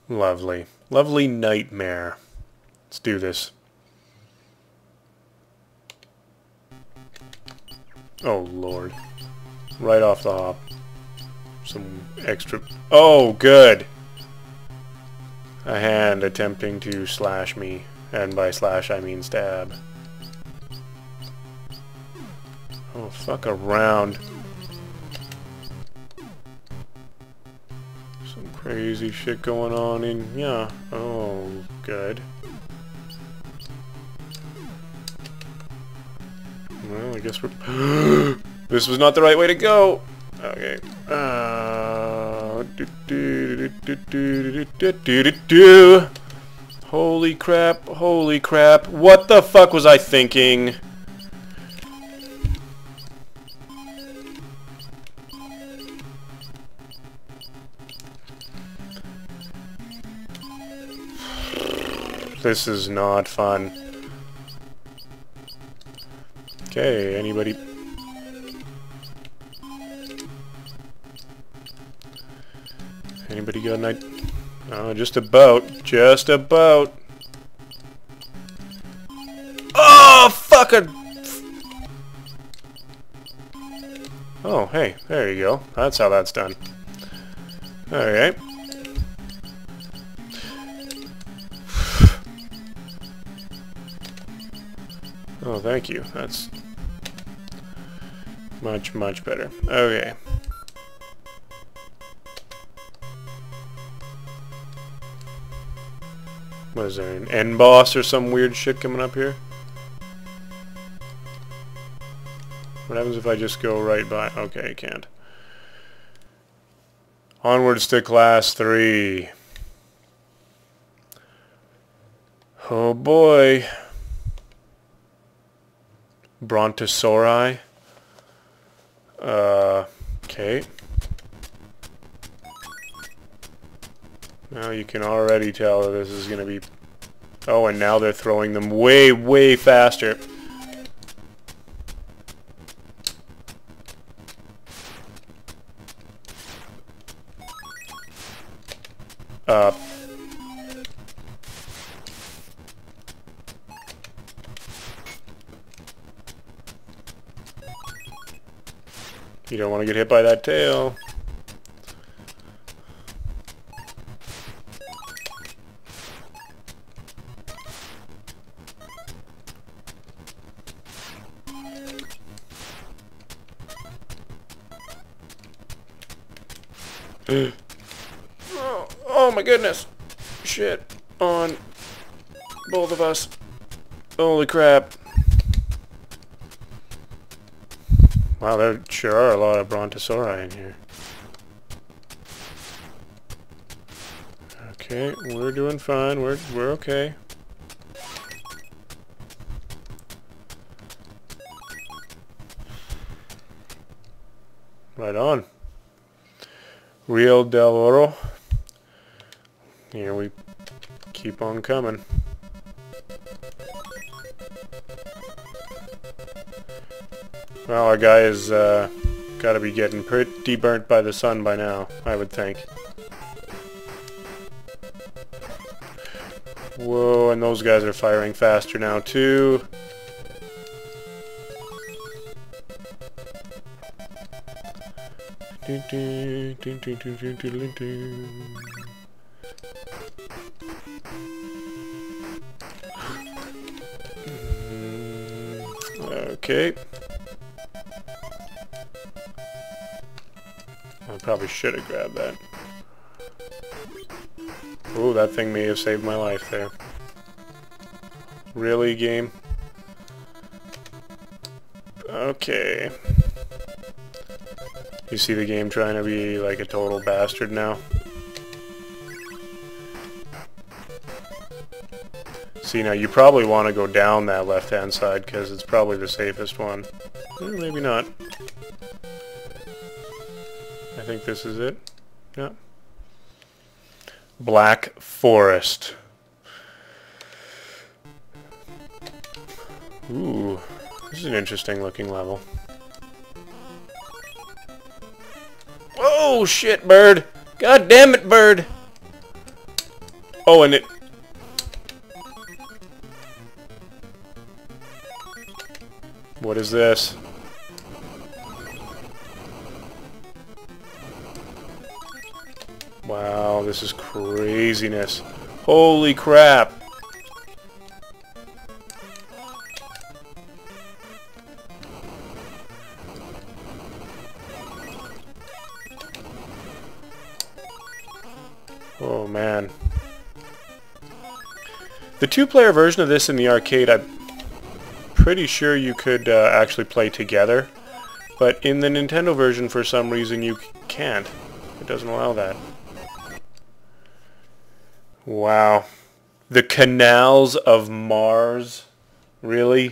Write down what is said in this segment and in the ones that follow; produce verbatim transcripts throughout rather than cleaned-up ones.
Lovely. Lovely nightmare. Let's do this. Oh, Lord. Right off the hop. Some extra... Oh, good! A hand attempting to slash me. And by slash, I mean stab. Oh, fuck around. Some crazy shit going on in... Yeah. Oh, good. Well, I guess we're... This was not the right way to go! Okay. Uh... Do, do, do, do, do, do, do, do. Holy crap, holy crap. What the fuck was I thinking? This is not fun. Okay, anybody... Anybody got an idea? Oh, just about. Just about. Oh, fuck it! Oh, hey, there you go. That's how that's done. Alright. Oh, thank you. That's much, much better. Okay. What is there, an end boss or some weird shit coming up here? What happens if I just go right by? Okay, I can't. Onwards to class three. Oh boy. Brontosauri. Uh, okay. Now you can already tell that this is going to be... Oh, and now they're throwing them way, way faster. Uh... You don't want to get hit by that tail. oh, oh my goodness. Shit on both of us. Holy crap. Wow, there sure are a lot of Brontosauri in here. Okay, we're doing fine. We're we're okay. Right on. Real Del Oro. Here we keep on coming. Well, our guy is uh, got to be getting pretty burnt by the sun by now, I would think. Whoa, and those guys are firing faster now too. Okay. I probably should have grabbed that. Ooh, that thing may have saved my life there. Really, game? Okay. You see the game trying to be like a total bastard now? See, now you probably want to go down that left-hand side because it's probably the safest one. Eh, maybe not. I think this is it. Yeah. Black Forest. Ooh, this is an interesting looking level. Oh shit, bird! God damn it, bird! Oh, and it... What is this? Wow, this is craziness. Holy crap. Oh, man. The two-player version of this in the arcade, I'm pretty sure you could uh, actually play together. But in the Nintendo version, for some reason, you can't. It doesn't allow that. Wow. The canals of Mars? Really?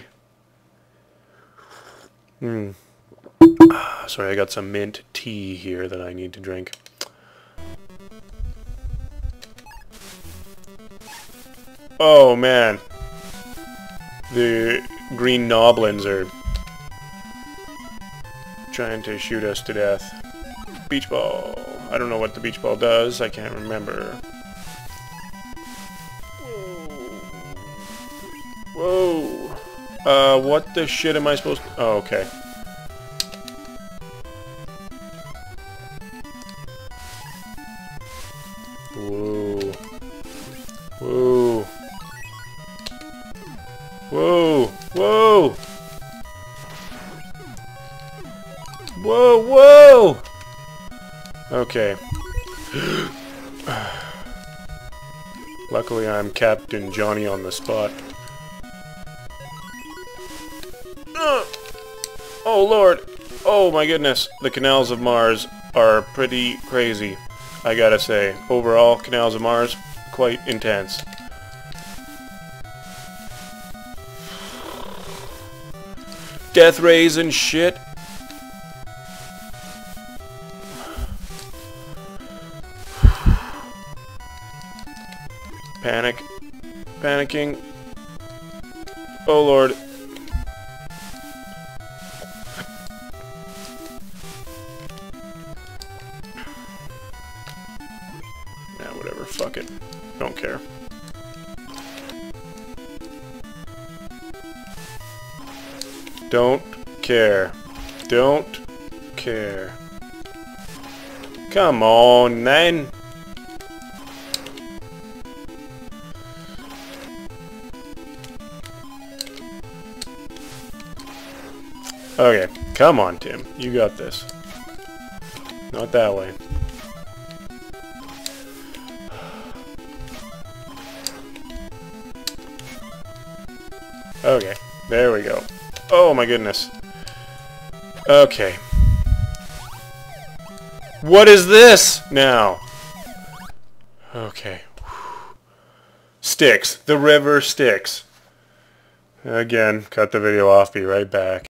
Hmm. Ah, sorry, I got some mint tea here that I need to drink. Oh, man. The green noblins are trying to shoot us to death. Beach ball. I don't know what the beach ball does. I can't remember. Whoa. Uh, what the shit am I supposed to... Oh, okay. Whoa. Whoa. Whoa. Whoa. Whoa, whoa! Okay. Luckily I'm Captain Johnny on the spot. Uh, oh lord! Oh my goodness! The canals of Mars are pretty crazy, I gotta say. Overall, canals of Mars, quite intense. Death rays and shit. Panic. Panicking. Oh lord. Nah, whatever. Fuck it. Don't care. Don't care. Don't care. Come on, then. Okay, come on, Tim. You got this. Not that way. Okay, there we go. Oh my goodness. Okay. What is this now? Okay. Styx. The river Styx. Again, cut the video off. Be right back.